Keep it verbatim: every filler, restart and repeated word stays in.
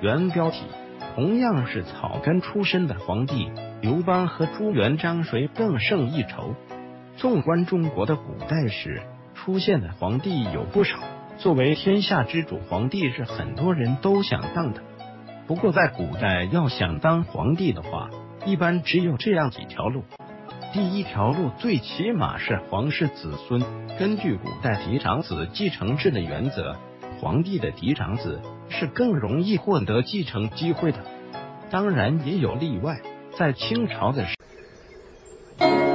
原标题：同样是草根出身的皇帝，刘邦和朱元璋谁更胜一筹？纵观中国的古代史，出现的皇帝有不少，作为天下之主，皇帝是很多人都想当的。不过在古代要想当皇帝的话，一般只有这样几条路。第一条路最起码是皇室子孙，根据古代嫡长子继承制的原则，皇帝的嫡长子是更容易获得继承机会的。当然也有例外，在清朝的时候